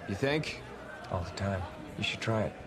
You think? All the time. You should try it.